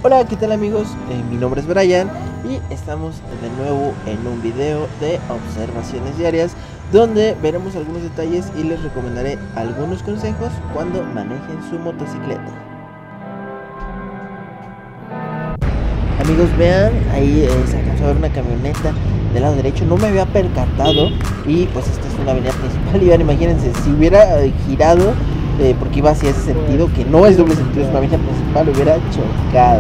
Hola, ¿qué tal amigos? Mi nombre es Brian y estamos de nuevo en un video de observaciones diarias donde veremos algunos detalles y les recomendaré algunos consejos cuando manejen su motocicleta. Amigos, vean, ahí se alcanzó a ver una camioneta del lado derecho, no me había percatado y pues esta es una avenida principal y vean, imagínense, si hubiera girado porque iba hacia ese sentido, que no es doble sentido, es una avenida principal, hubiera chocado.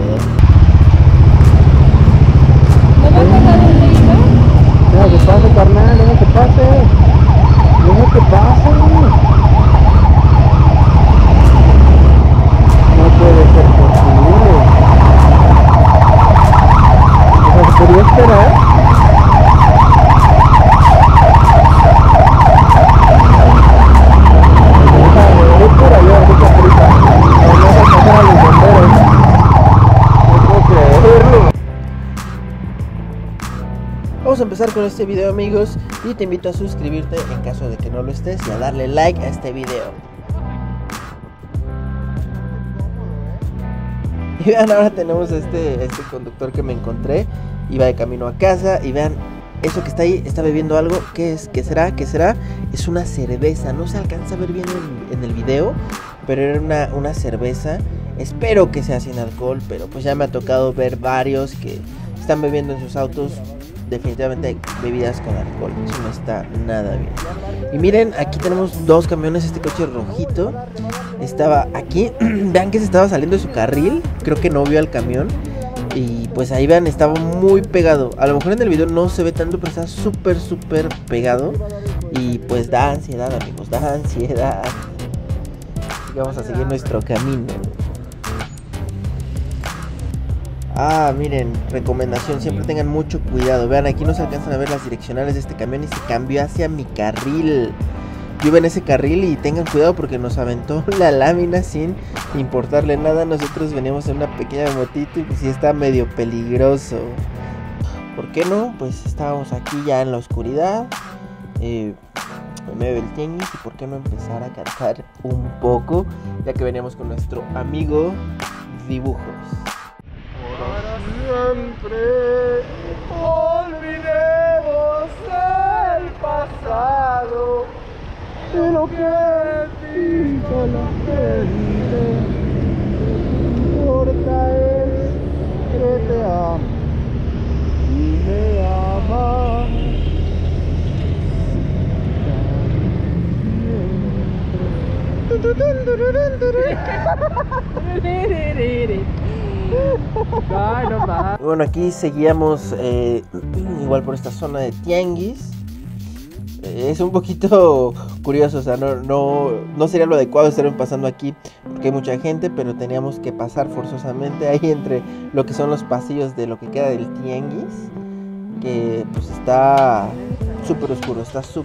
¿No me acuerdo dónde iba? Deja que pase, carnal, deja que pase. Deja que pase. No puede ser posible. ¿Se podría esperar? Vamos a empezar con este video, amigos, y te invito a suscribirte en caso de que no lo estés y a darle like a este video. Y vean, ahora tenemos este conductor que me encontré, iba de camino a casa y vean, eso que está ahí, está bebiendo algo. ¿Qué es? ¿Qué será? ¿Qué será? Es una cerveza, no se alcanza a ver bien en el video, pero era una cerveza. Espero que sea sin alcohol, pero pues ya me ha tocado ver varios que están bebiendo en sus autos. Definitivamente hay bebidas con alcohol, eso no está nada bien. Y miren, aquí tenemos dos camiones. Este coche rojito estaba aquí. Vean que se estaba saliendo de su carril, creo que no vio al camión. Y pues ahí vean, estaba muy pegado. A lo mejor en el video no se ve tanto, pero está súper pegado. Y pues da ansiedad, amigos, da ansiedad. Y vamos a seguir nuestro camino. Miren, recomendación, siempre tengan mucho cuidado. Vean, aquí no se alcanzan a ver las direccionales de este camión y se cambió hacia mi carril. Yo iba en ese carril y tengan cuidado porque nos aventó la lámina sin importarle nada. Nosotros veníamos en una pequeña motito y pues sí está medio peligroso. ¿Por qué no? Pues estábamos aquí ya en la oscuridad, en medio del tianguis, y por qué no empezar a cantar un poco, ya que veníamos con nuestro amigo Dibujos. Siempre olvidemos el pasado y lo que dijo la gente. Lo que importa es que te amo y me amas Bueno, aquí seguíamos igual por esta zona de tianguis. Es un poquito curioso, o sea, no sería lo adecuado estar pasando aquí porque hay mucha gente, pero teníamos que pasar forzosamente ahí entre lo que son los pasillos de lo que queda del tianguis, que pues está súper oscuro,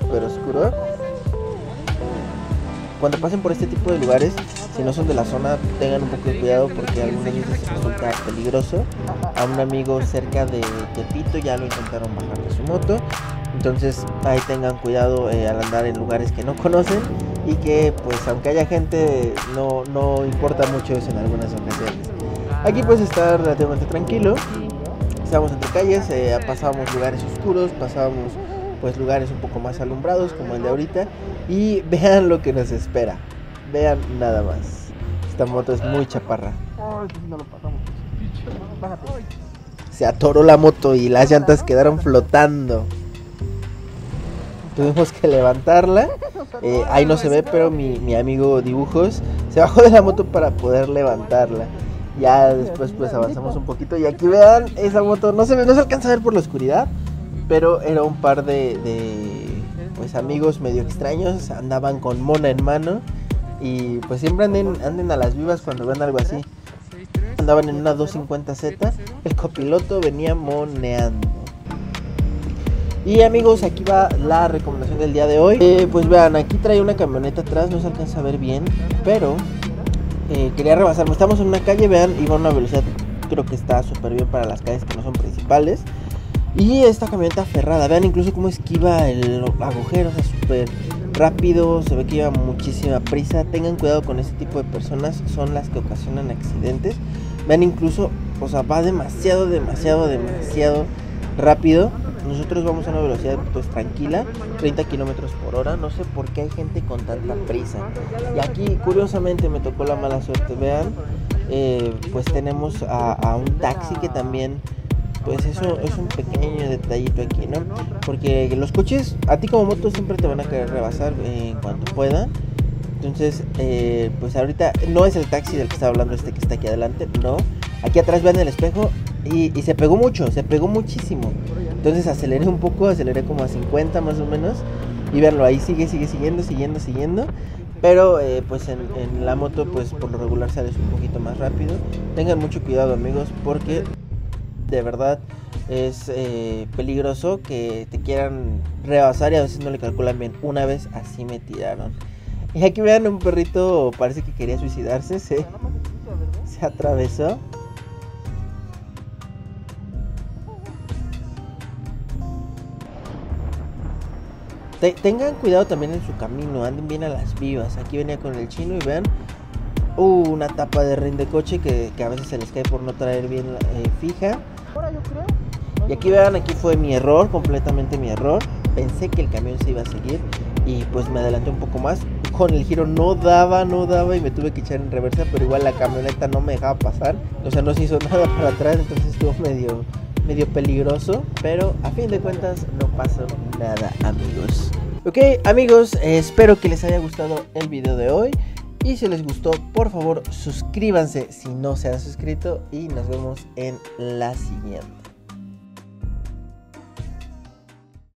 Cuando pasen por este tipo de lugares, si no son de la zona, tengan un poco de cuidado porque algunas veces resulta peligroso. A un amigo cerca de Tepito ya lo intentaron bajar de su moto. Entonces ahí tengan cuidado al andar en lugares que no conocen y que pues aunque haya gente no importa mucho eso en algunas ocasiones. Aquí pues está relativamente tranquilo. Estamos entre calles, pasábamos lugares oscuros, pasábamos pues lugares un poco más alumbrados como el de ahorita. Y vean lo que nos espera. Vean nada más. Esta moto es muy chaparra. Se atoró la moto y las llantas quedaron flotando. Tuvimos que levantarla. Ahí no se ve, pero mi amigo Dibujos se bajó de la moto para poder levantarla. Ya después pues avanzamos un poquito. Y aquí vean, esa moto no se alcanza a ver por la oscuridad, pero era un par de pues amigos medio extraños, andaban con mona en mano y pues siempre anden a las vivas cuando ven algo así. Andaban en una 250Z, el copiloto venía moneando. Y amigos, aquí va la recomendación del día de hoy. Pues vean, aquí trae una camioneta atrás, no se alcanza a ver bien, pero quería rebasarme. Estamos en una calle, vean, iba a una velocidad, creo que está súper bien para las calles que no son principales. Y esta camioneta aferrada, vean incluso cómo esquiva el agujero, o sea, súper rápido, se ve que lleva muchísima prisa. Tengan cuidado con este tipo de personas, son las que ocasionan accidentes. Vean incluso o sea, va demasiado rápido. Nosotros vamos a una velocidad pues tranquila, 30 kilómetros por hora. No sé por qué hay gente con tanta prisa. Y aquí curiosamente me tocó la mala suerte. Vean, pues tenemos a un taxi que también, pues eso es un pequeño detallito aquí, ¿no? Porque los coches, a ti como moto siempre te van a querer rebasar en cuanto puedan. Entonces, pues ahorita no es el taxi del que estaba hablando que está aquí adelante, no. Aquí atrás vean el espejo y se pegó muchísimo. Entonces aceleré un poco, aceleré como a 50 más o menos. Y veanlo, ahí sigue siguiendo. Pero pues en la moto pues por lo regular sales un poquito más rápido. Tengan mucho cuidado, amigos, porque de verdad es peligroso que te quieran rebasar y a veces no le calculan bien. Una vez así me tiraron. Y aquí vean, un perrito parece que quería suicidarse, se atravesó. Tengan cuidado también en su camino, anden bien a las vivas. Aquí venía con el chino y vean, una tapa de rin de coche que a veces se les cae por no traer bien fija. Y aquí vean, aquí fue mi error, completamente mi error. Pensé que el camión se iba a seguir y pues me adelanté un poco más. Con el giro no daba y me tuve que echar en reversa, pero igual la camioneta no me dejaba pasar. O sea, no se hizo nada para atrás, entonces estuvo medio peligroso, pero a fin de cuentas no pasó nada, amigos. Ok, amigos, espero que les haya gustado el video de hoy. Y si les gustó, por favor suscríbanse si no se han suscrito. Y nos vemos en la siguiente.